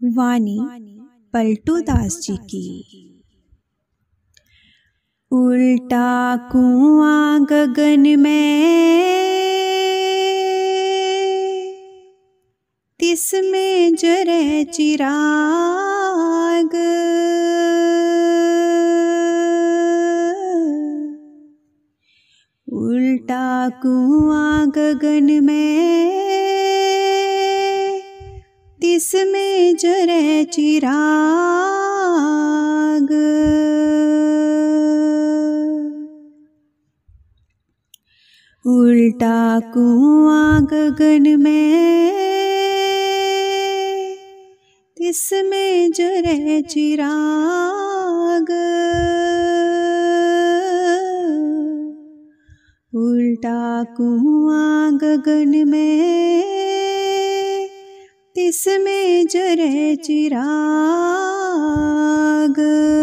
वाणी पलटू दास जी की। उल्टा कुआं गगन में, तिसमें जरे चिराग। उल्टा कुआं गगन में, तिसमें जरे चिराग। उल्टा कुआं गगन में, तिसमें जरे चिराग। उल्टा कुआं गगन में, तिसमें जरे चिराग।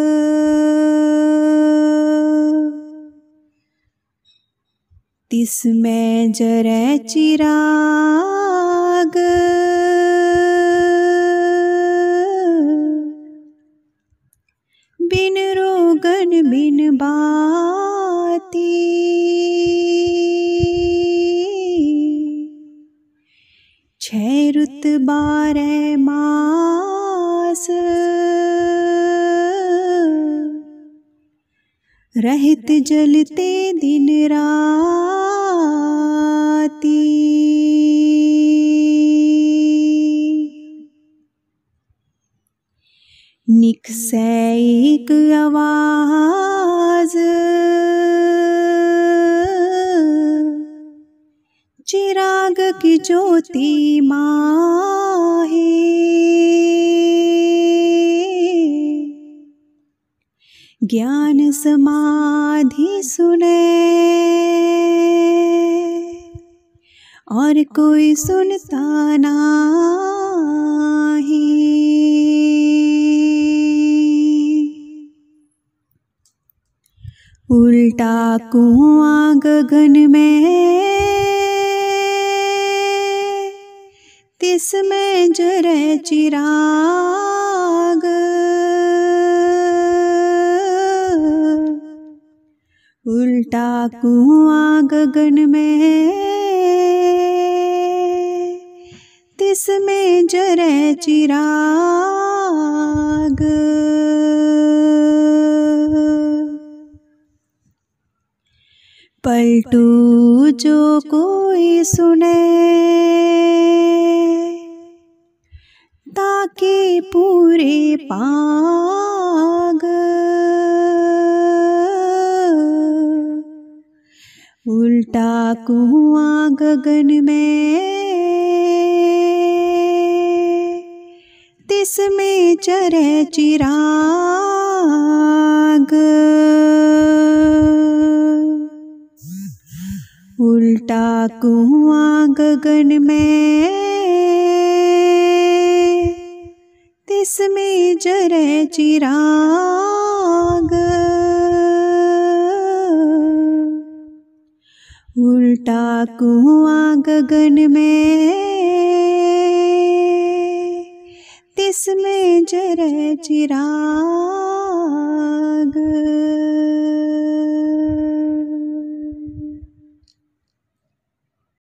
तिसमें जरे चिराग। बिन रोगन बिन बाती, छह रुत 12 मास। रहित जलते दिन राती, निकसे एक आवाज। चिराग की ज्योति माहे, ज्ञान समाधि सुने, और कोई सुनता नाही। उल्टा कुआं गगन में, तिसमें जरे चिराग। उल्टा कुआं गगन में, तिसमें जरे चिराग। पलटू जो कोई सुने, ताके पूरे पाग। उल्टा कुआं गगन में, तिसमें जरे चिराग। उल्टा कुआं गगन में, तिसमें जरे चिराग। उल्टा कुआं गगन में, तिसमें जरे चिराग।